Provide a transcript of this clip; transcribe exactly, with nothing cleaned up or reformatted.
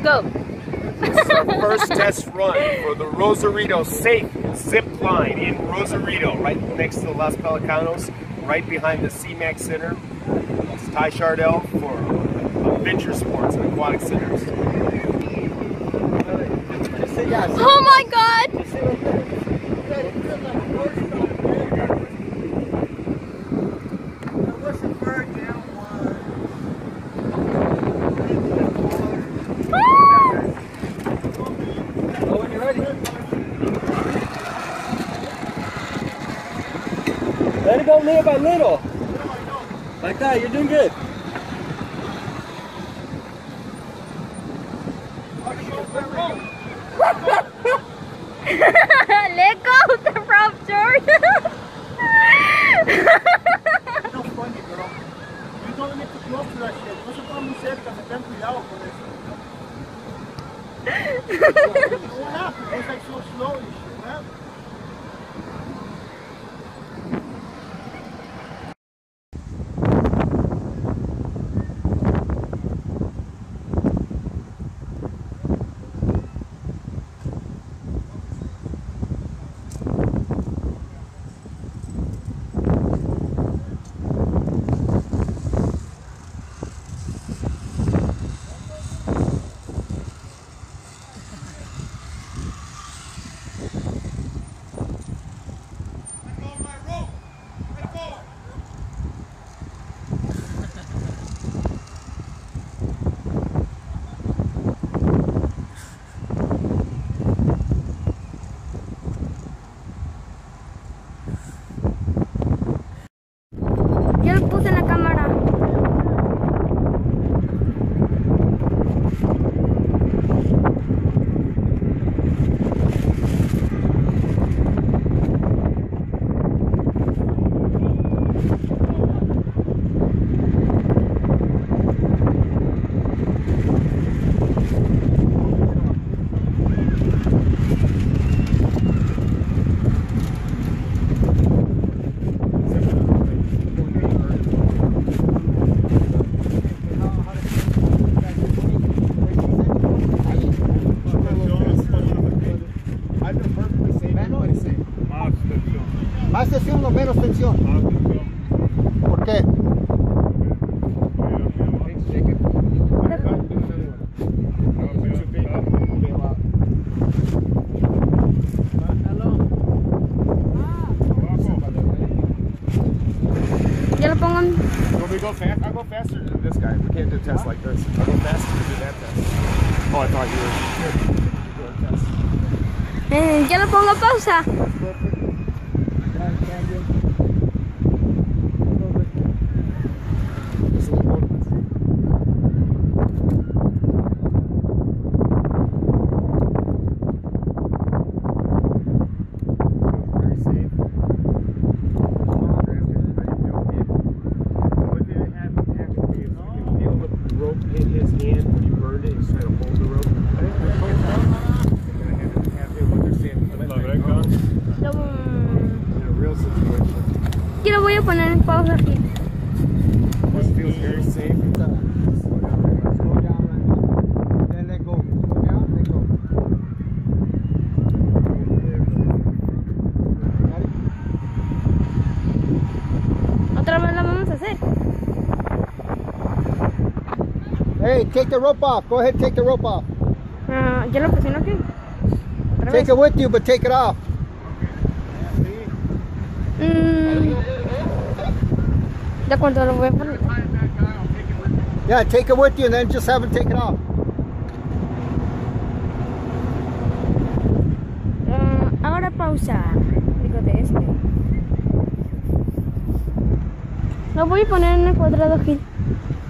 Go. This is our first test run for the Rosarito Safe Zip Line in Rosarito, right next to the Los Pelicanos, right behind the C MAX Center. It's Ty Shardel for Adventure Sports and Aquatic Centers. Oh my God! Let it go little by little. Like that, you're doing good. Let go of the rope, George. No funny, girl. You don't need to close to that shit. No se pone muy cerca, se ten cuidado con eso. What happened? It was like so slow and shit, man. Yo lo puse en la cámara. Más tensión o menos tensión. ¿Por qué? Yo lo pongo en... Will we go fast? I'll go faster than this guy. We can't do a test like this. I'll go faster to do that test. Oh, I thought you were doing a test. Eh, yo lo pongo pausa. Yo lo voy a poner en pausa aquí. This feels very safe. Otra vez la vamos a hacer. Hey, take the rope off. Go ahead, take the rope off. Uh, yo lo presiono aquí. Otra vez. Take it with you, but take it off. Mm. ¿De cuánto lo voy a poner? Yeah, take it with you and then just have it take it off. Uh, ahora pausa. Digo de este. Lo voy a poner en el cuadrado aquí.